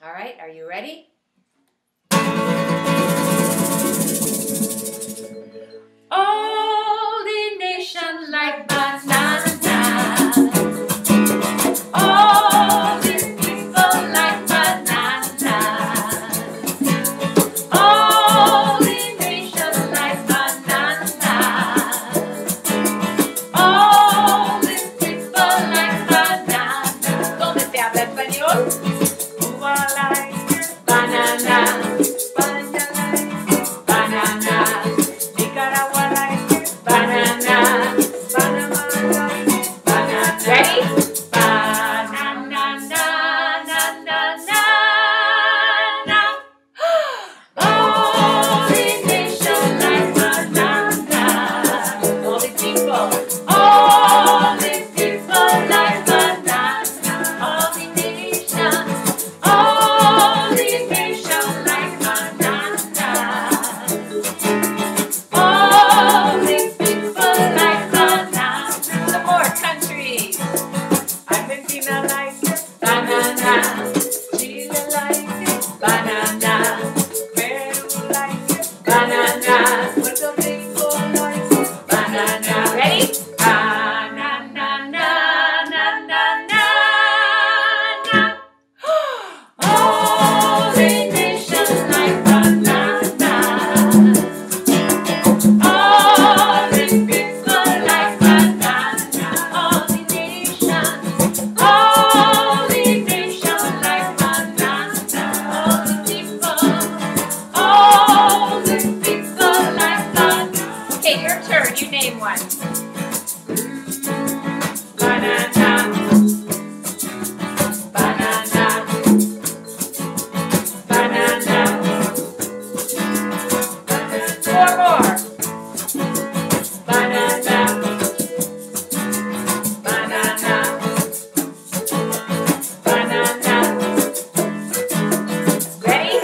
All right, are you ready? All the nation like banana. All the people like banana. All the nation like banana. All the people like banana. ¿Dónde se habla español? Cuba like banana. España like banana. Nicaragua like banana. Panama like banana. Ready? You name one. Banana. Banana. Banana. Four more. Banana. Banana. Banana. Ready?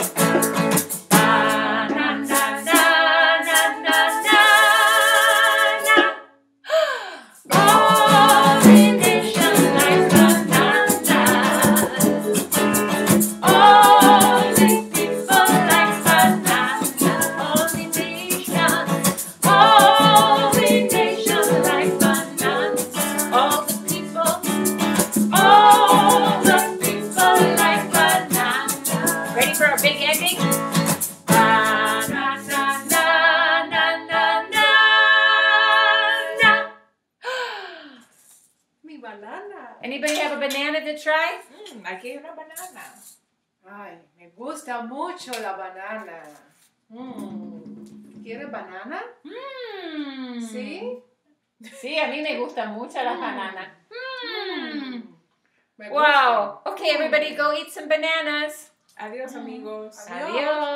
Anybody have a banana to try? Aquí hay una banana. Ay, me gusta mucho la banana. ¿Quiere banana? ¿Sí? Sí, a mí me gustan mucho las bananas. Me Wow. gusta. Okay, everybody go eat some bananas. Adiós, amigos. Adiós.